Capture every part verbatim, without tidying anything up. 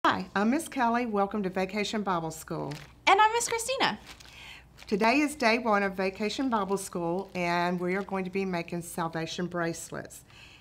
Hi, I'm Miss Kelly. Welcome to Vacation Bible School. And I'm Miss Christina. Today is day one of Vacation Bible School, and we are going to be making salvation bracelets.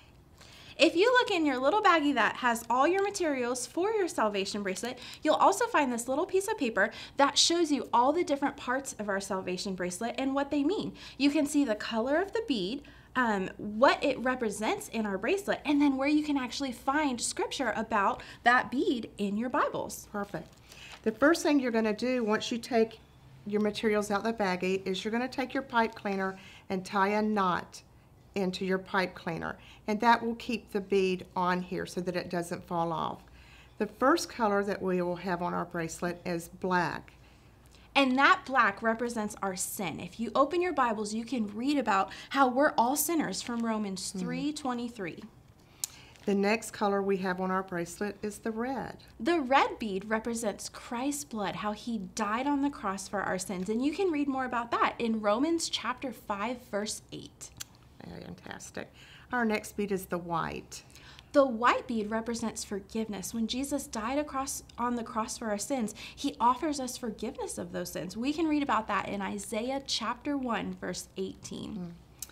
If you look in your little baggie that has all your materials for your salvation bracelet, you'll also find this little piece of paper that shows you all the different parts of our salvation bracelet and what they mean. You can see the color of the bead, um, what it represents in our bracelet, and then where you can actually find scripture about that bead in your Bibles. Perfect. The first thing you're going to do once you take your materials out of the baggie is you're going to take your pipe cleaner and tie a knot into your pipe cleaner, and that will keep the bead on here so that it doesn't fall off. The first color that we will have on our bracelet is black. And that black represents our sin. If you open your Bibles, you can read about how we're all sinners from Romans three twenty-three. The next color we have on our bracelet is the red. The red bead represents Christ's blood, how he died on the cross for our sins. And you can read more about that in Romans chapter five, verse eight. Fantastic. Our next bead is the white. The white bead represents forgiveness. When Jesus died across on the cross for our sins, he offers us forgiveness of those sins. We can read about that in Isaiah chapter one, verse eighteen.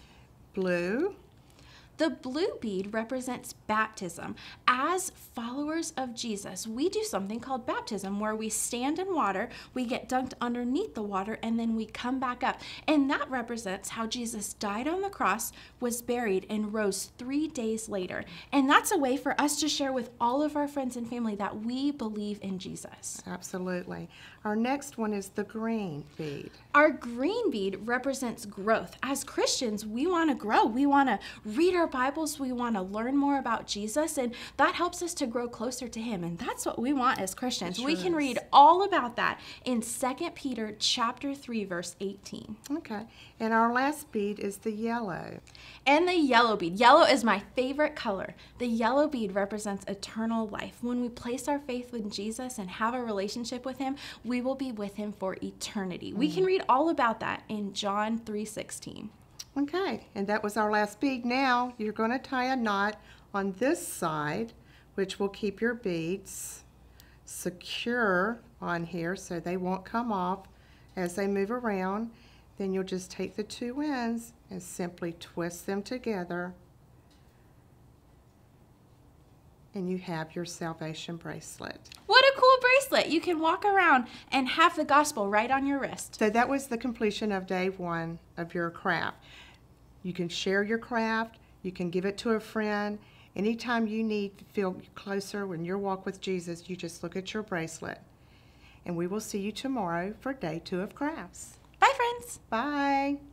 Blue. The blue bead represents baptism. As followers of Jesus, we do something called baptism where we stand in water, we get dunked underneath the water, and then we come back up. And that represents how Jesus died on the cross, was buried, and rose three days later. And that's a way for us to share with all of our friends and family that we believe in Jesus. Absolutely. Our next one is the green bead. Our green bead represents growth. As Christians, we want to grow. We want to read our Bibles. We want to learn more about Jesus, and that helps us to grow closer to him. And that's what we want as Christians. Sure we can is. read all about that in Second Peter chapter three, verse eighteen. Okay. And our last bead is the yellow. And the yellow bead. Yellow is my favorite color. The yellow bead represents eternal life. When we place our faith in Jesus and have a relationship with him, we will be with him for eternity. Mm. We can read all about that in John three sixteen. Okay, and that was our last bead. Now you're going to tie a knot on this side, which will keep your beads secure on here so they won't come off as they move around. Then you'll just take the two ends and simply twist them together, and you have your salvation bracelet. What a cool bracelet. You can walk around and have the gospel right on your wrist. So that was the completion of day one of your craft. You can share your craft. You can give it to a friend. Anytime you need to feel closer when your walk with Jesus, you just look at your bracelet. And we will see you tomorrow for day two of crafts. Bye, friends. Bye.